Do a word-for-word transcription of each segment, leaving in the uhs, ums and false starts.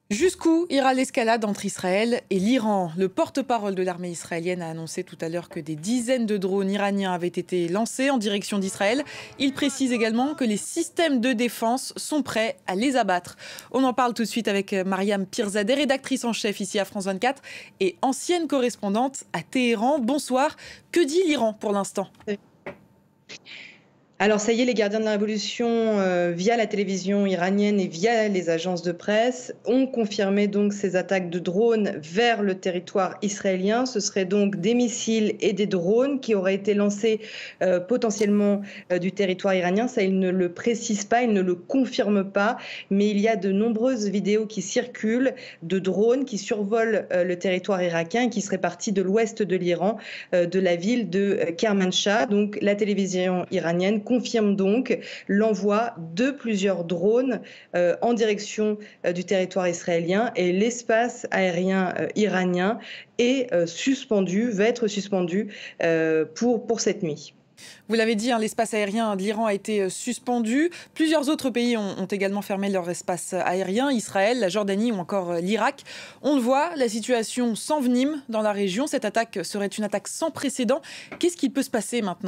Jusqu'où ira l'escalade entre Israël et l'Iran? Le porte-parole de l'armée israélienne a annoncé tout à l'heure que des dizaines de drones iraniens avaient été lancés en direction d'Israël. Il précise également que les systèmes de défense sont prêts à les abattre. On en parle tout de suite avec Mariam Pirzadeh, rédactrice en chef ici à France vingt-quatre et ancienne correspondante à Téhéran. Bonsoir. Que dit l'Iran pour l'instant? Alors ça y est, les gardiens de la révolution, euh, via la télévision iranienne et via les agences de presse, ont confirmé donc ces attaques de drones vers le territoire israélien. Ce seraient donc des missiles et des drones qui auraient été lancés euh, potentiellement euh, du territoire iranien. Ça, ils ne le précisent pas, ils ne le confirment pas, mais il y a de nombreuses vidéos qui circulent de drones qui survolent euh, le territoire irakien et qui seraient partis de l'ouest de l'Iran, euh, de la ville de euh, Kermanshah. Donc la télévision iranienne confirme donc l'envoi de plusieurs drones euh, en direction euh, du territoire israélien, et l'espace aérien euh, iranien est euh, suspendu, va être suspendu euh, pour, pour cette nuit. Vous l'avez dit, hein, l'espace aérien de l'Iran a été suspendu. Plusieurs autres pays ont, ont également fermé leur espace aérien, Israël, la Jordanie ou encore l'Irak. On le voit, la situation s'envenime dans la région. Cette attaque serait une attaque sans précédent. Qu'est-ce qui peut se passer maintenant ?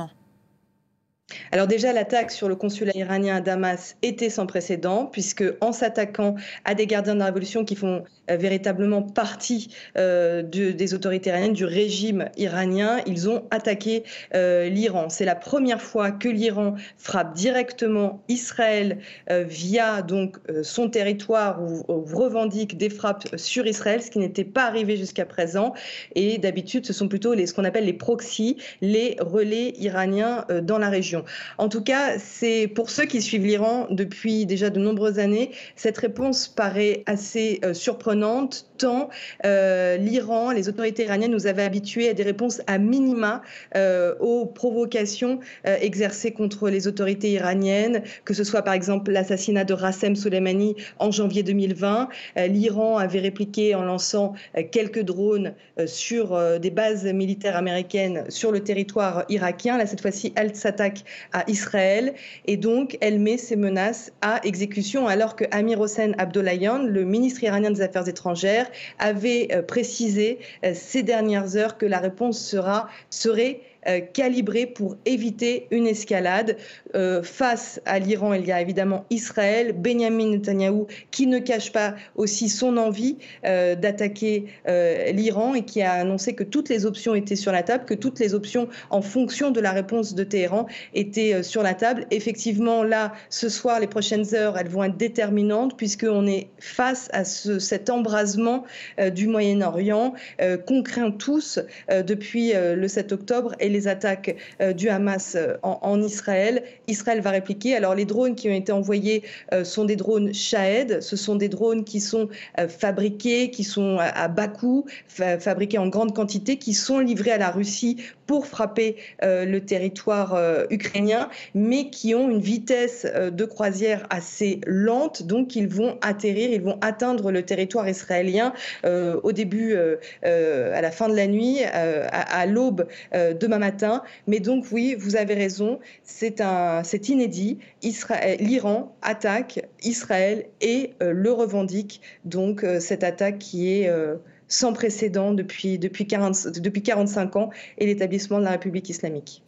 Alors déjà, l'attaque sur le consulat iranien à Damas était sans précédent, puisque en s'attaquant à des gardiens de la révolution qui font euh, véritablement partie euh, de, des autorités iraniennes, du régime iranien, ils ont attaqué euh, l'Iran. C'est la première fois que l'Iran frappe directement Israël euh, via donc euh, son territoire, ou, ou revendique des frappes sur Israël, ce qui n'était pas arrivé jusqu'à présent. Et d'habitude, ce sont plutôt les, ce qu'on appelle les proxys, les relais iraniens euh, dans la région. En tout cas, c'est pour ceux qui suivent l'Iran depuis déjà de nombreuses années, cette réponse paraît assez euh, surprenante, tant euh, l'Iran, les autorités iraniennes nous avaient habitués à des réponses à minima euh, aux provocations euh, exercées contre les autorités iraniennes, que ce soit par exemple l'assassinat de Rassem Soleimani en janvier deux mille vingt. Euh, L'Iran avait répliqué en lançant euh, quelques drones euh, sur euh, des bases militaires américaines sur le territoire irakien. Là, cette fois-ci, elle s'attaque à Israël, et donc elle met ces menaces à exécution, alors que Amir Hossein Abdollahian, le ministre iranien des Affaires étrangères, avait euh, précisé euh, ces dernières heures que la réponse sera, serait euh, calibrée pour éviter une escalade. Euh, face à l'Iran, il y a évidemment Israël, Benyamin Netanyahou, qui ne cache pas aussi son envie euh, d'attaquer euh, l'Iran, et qui a annoncé que toutes les options étaient sur la table, que toutes les options en fonction de la réponse de Téhéran étaient euh, sur la table. Effectivement, là, ce soir, les prochaines heures, elles vont être déterminantes, puisqu'on est face à ce, cet embrasement euh, du Moyen-Orient euh, qu'on craint tous euh, depuis euh, le sept octobre et les attaques euh, du Hamas euh, en, en Israël. Israël va répliquer. Alors, les drones qui ont été envoyés euh, sont des drones Shahed. Ce sont des drones qui sont euh, fabriqués, qui sont à, à bas coût, fa fabriqués en grande quantité, qui sont livrés à la Russie pour frapper euh, le territoire euh, ukrainien, mais qui ont une vitesse euh, de croisière assez lente. Donc, ils vont atterrir, ils vont atteindre le territoire israélien euh, au début, euh, euh, à la fin de la nuit, euh, à, à l'aube euh, demain matin. Mais donc, oui, vous avez raison, c'est un, c'est inédit. L'Iran attaque Israël et euh, le revendique. Donc, euh, cette attaque qui est euh, sans précédent depuis, depuis, quarante, depuis quarante-cinq ans et l'établissement de la République islamique.